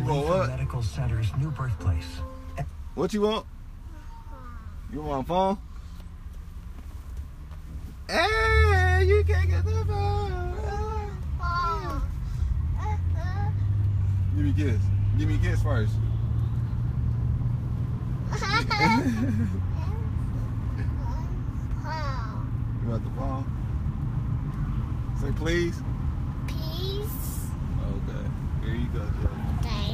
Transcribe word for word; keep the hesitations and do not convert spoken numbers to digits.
leave the what? medical center's new birthplace. What you want? You want a phone? Hey, you can't get the phone. Give me a kiss. Give me a kiss first. You want the phone? Say please. Peace. Okay. Here you go, Joe. Thanks.